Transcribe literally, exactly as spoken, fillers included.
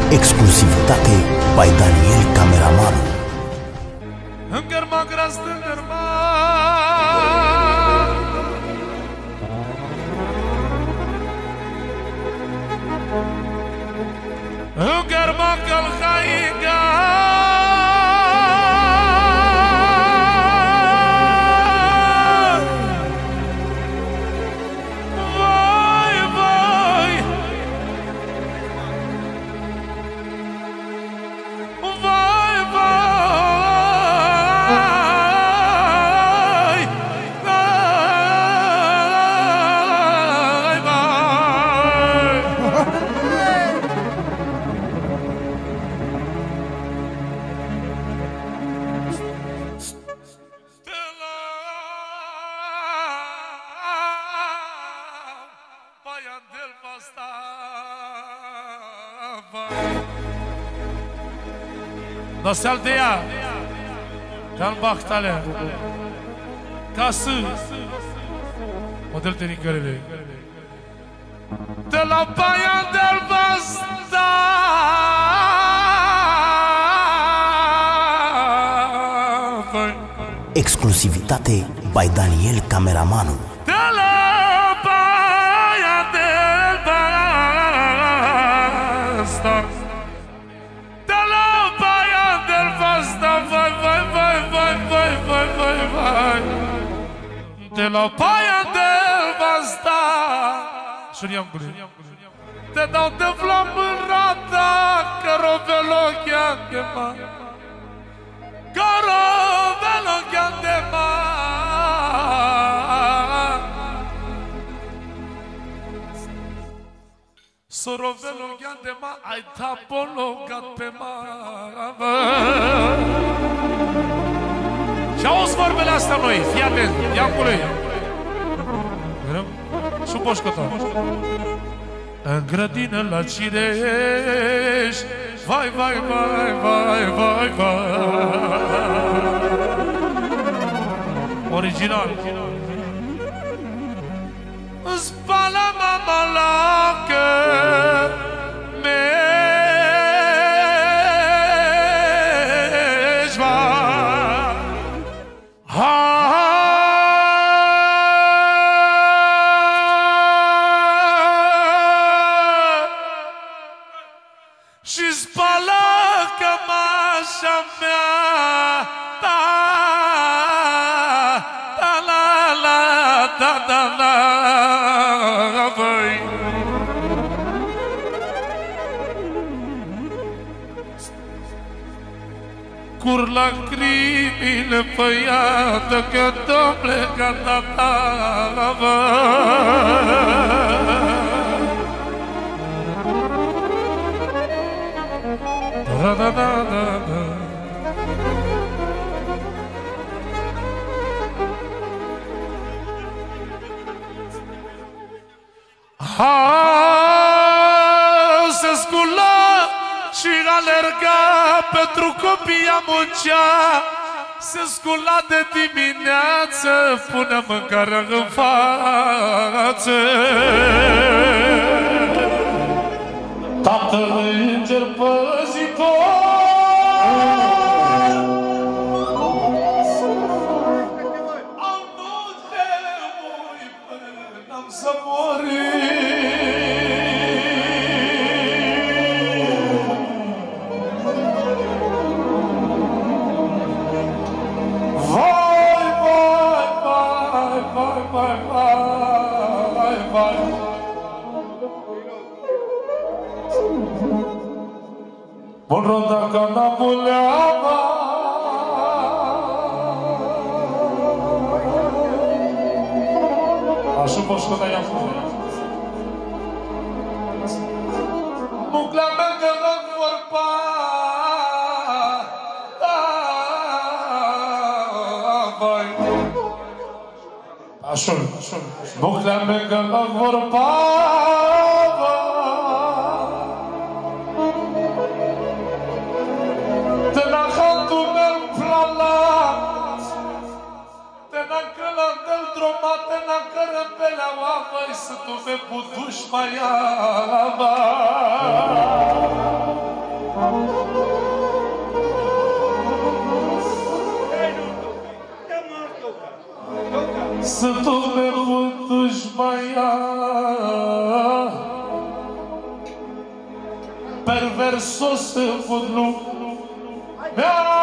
Exclusivitate by Daniel Cameramanul. Îngărma gras de îngărma, îngărma călhaiga, da se aldeia Can Bachtalea Casă Model tenicărele de la Baia del Basta Exclusivitate by Daniel Cameramanul. de la Baia del Basta de la Baia del Basta Șuriancule te dau de flamărata Carovelochia de ma Carovelochia de ma Sorovelochia de ma ai tapologat pe ma și auzi vorbele astea noi, fii atent, Iancule. Și poșcăta. În grădină la cireș, vai, vai, vai, vai, vai, vai. Original. Spală mama lacă, și spală cămașa mea, da, da, la, la, da, da, la, băi. Cur lacrimile pe iată că t-am plecat da, da, băi. Da, da, da, da, da. Ha, se scula și alerga pentru copii muncea, se scula de dimineață, pune mâncarea în față. Tatăl înger păzitor, am nu te voi până-am să mori. Vai, vai, vai, vai, vai, vai, vai. Bun roda ca Napoleava, așa pot școda ea fără. Muclea mea că dă vorba, vai. Așa, așa. Muclea mea că dă vorba, să tu me buduși mai ava. să tome vântul mai ia perversos în fundul mea.